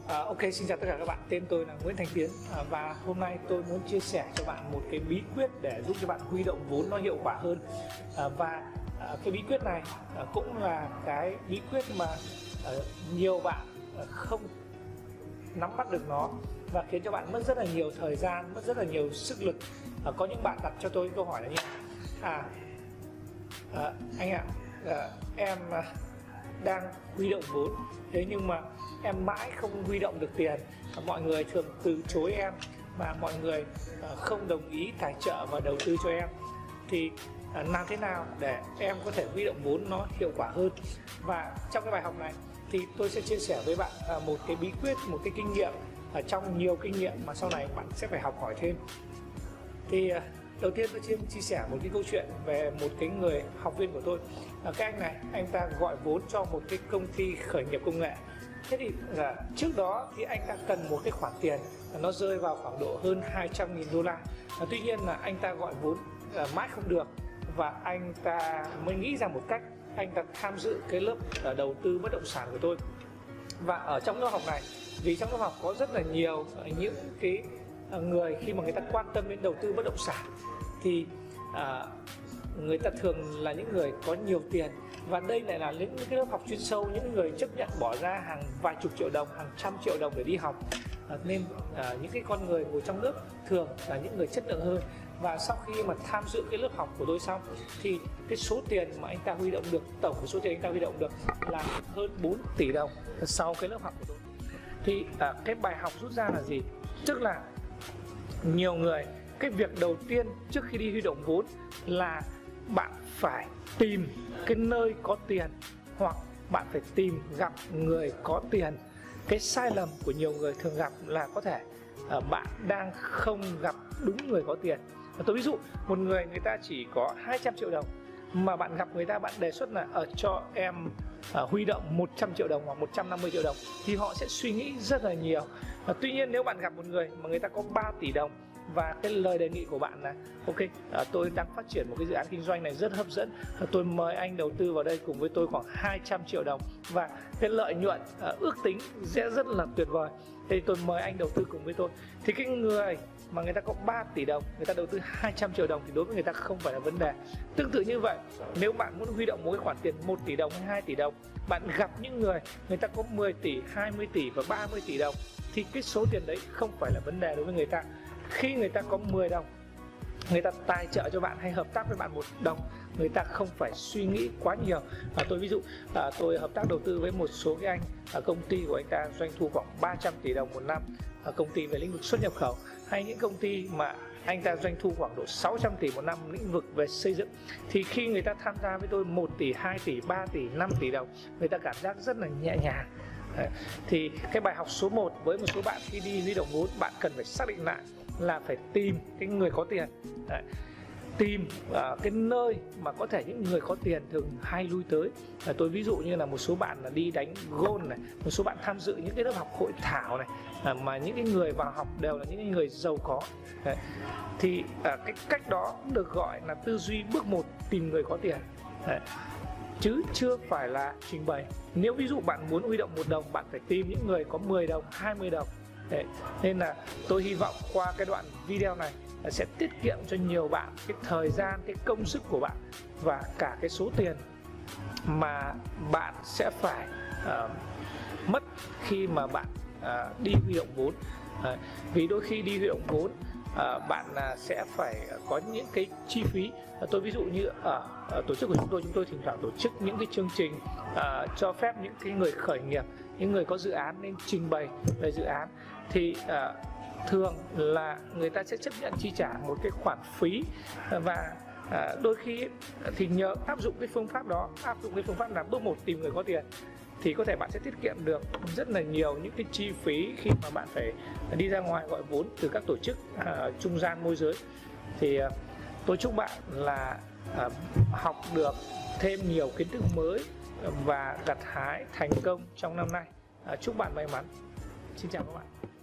Ok, xin chào tất cả các bạn. Tên tôi là Nguyễn Thành Tiến và hôm nay tôi muốn chia sẻ cho bạn một cái bí quyết để giúp cho bạn huy động vốn nó hiệu quả hơn. Cái bí quyết này cũng là cái bí quyết mà nhiều bạn không nắm bắt được nó và khiến cho bạn mất rất là nhiều thời gian, mất rất là nhiều sức lực. Có những bạn đặt cho tôi câu hỏi là như anh ạ, em đang huy động vốn, thế nhưng mà em mãi không huy động được tiền, mọi người thường từ chối em và mọi người không đồng ý tài trợ và đầu tư cho em. Thì làm thế nào để em có thể huy động vốn nó hiệu quả hơn? Và trong cái bài học này thì tôi sẽ chia sẻ với bạn một cái bí quyết, một cái kinh nghiệm trong nhiều kinh nghiệm mà sau này bạn sẽ phải học hỏi thêm. Thì đầu tiên tôi chia sẻ một cái câu chuyện về một cái người học viên của tôi. Cái anh này, anh ta gọi vốn cho một cái công ty khởi nghiệp công nghệ. Thế thì trước đó thì anh ta cần một cái khoản tiền, nó rơi vào khoảng độ hơn 200.000 đô la. Tuy nhiên là anh ta gọi vốn mãi không được và anh ta mới nghĩ ra một cách, anh ta tham dự cái lớp đầu tư bất động sản của tôi. Và ở trong lớp học này, vì trong lớp học có rất là nhiều những cái người khi mà người ta quan tâm đến đầu tư bất động sản thì người ta thường là những người có nhiều tiền, và đây lại là những cái lớp học chuyên sâu, những người chấp nhận bỏ ra hàng vài chục triệu đồng, hàng trăm triệu đồng để đi học, nên những cái con người ngồi trong lớp thường là những người chất lượng hơn. Và sau khi mà tham dự cái lớp học của tôi xong thì cái số tiền mà anh ta huy động được, tổng cái số tiền anh ta huy động được là hơn 4 tỷ đồng sau cái lớp học của tôi. Thì cái bài học rút ra là gì? Tức là nhiều người, cái việc đầu tiên trước khi đi huy động vốn là bạn phải tìm cái nơi có tiền, hoặc bạn phải tìm gặp người có tiền. Cái sai lầm của nhiều người thường gặp là có thể bạn đang không gặp đúng người có tiền. Tôi ví dụ một người ta chỉ có 200 triệu đồng mà bạn gặp người ta, bạn đề xuất là cho em huy động 100 triệu đồng hoặc 150 triệu đồng thì họ sẽ suy nghĩ rất là nhiều. Tuy nhiên nếu bạn gặp một người mà người ta có 3 tỷ đồng và cái lời đề nghị của bạn là ok, tôi đang phát triển một cái dự án kinh doanh này rất hấp dẫn, tôi mời anh đầu tư vào đây cùng với tôi khoảng 200 triệu đồng và cái lợi nhuận ước tính sẽ rất là tuyệt vời, thì tôi mời anh đầu tư cùng với tôi. Thì cái người mà người ta có 3 tỷ đồng, người ta đầu tư 200 triệu đồng thì đối với người ta không phải là vấn đề. Tương tự như vậy, nếu bạn muốn huy động một cái khoản tiền 1 tỷ đồng hay 2 tỷ đồng, bạn gặp những người ta có 10 tỷ, 20 tỷ và 30 tỷ đồng thì cái số tiền đấy không phải là vấn đề đối với người ta. Khi người ta có 10 đồng, người ta tài trợ cho bạn hay hợp tác với bạn 1 đồng, người ta không phải suy nghĩ quá nhiều. Tôi ví dụ tôi hợp tác đầu tư với một số cái anh, công ty của anh ta doanh thu khoảng 300 tỷ đồng một năm, công ty về lĩnh vực xuất nhập khẩu, hay những công ty mà anh ta doanh thu khoảng độ 600 tỷ một năm lĩnh vực về xây dựng. Thì khi người ta tham gia với tôi 1 tỷ, 2 tỷ, 3 tỷ, 5 tỷ đồng, người ta cảm giác rất là nhẹ nhàng. Thì cái bài học số 1 với một số bạn khi đi huy động vốn, bạn cần phải xác định lại là phải tìm cái người có tiền. Tìm cái nơi mà có thể những người có tiền thường hay lui tới. Tôi ví dụ như là một số bạn là đi đánh golf này, một số bạn tham dự những cái lớp học hội thảo này, mà những cái người vào học đều là những người giàu có. Thì cái cách đó cũng được gọi là tư duy bước 1, tìm người có tiền, chứ chưa phải là trình bày. Nếu ví dụ bạn muốn huy động 1 đồng, bạn phải tìm những người có 10 đồng, 20 đồng. Nên là tôi hy vọng qua cái đoạn video này sẽ tiết kiệm cho nhiều bạn cái thời gian, cái công sức của bạn và cả cái số tiền mà bạn sẽ phải mất khi mà bạn đi huy động vốn. Vì đôi khi đi huy động vốn bạn sẽ phải có những cái chi phí. Tôi ví dụ như ở tổ chức của chúng tôi thỉnh thoảng tổ chức những cái chương trình cho phép những cái người khởi nghiệp, những người có dự án nên trình bày về dự án, thì thường là người ta sẽ chấp nhận chi trả một cái khoản phí. Và đôi khi thì nhờ áp dụng cái phương pháp đó, áp dụng cái phương pháp là bước 1 tìm người có tiền, thì có thể bạn sẽ tiết kiệm được rất là nhiều những cái chi phí khi mà bạn phải đi ra ngoài gọi vốn từ các tổ chức trung gian môi giới. Thì tôi chúc bạn là học được thêm nhiều kiến thức mới và gặt hái thành công trong năm nay. Chúc bạn may mắn. Xin chào các bạn.